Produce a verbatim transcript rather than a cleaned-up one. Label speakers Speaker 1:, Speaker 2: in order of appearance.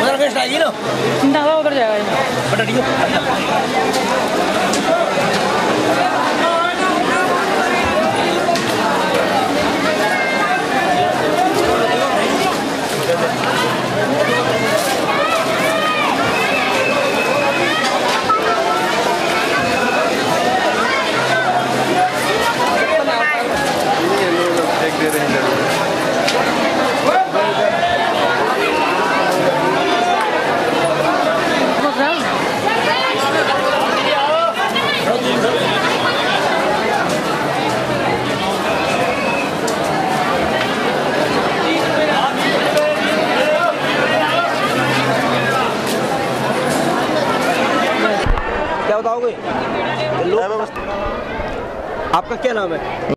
Speaker 1: उधर गेस्ट आएगी ना,
Speaker 2: ना उधर जाएगा
Speaker 1: बटा ठीक
Speaker 3: क्या बताओगे? आपका क्या नाम है?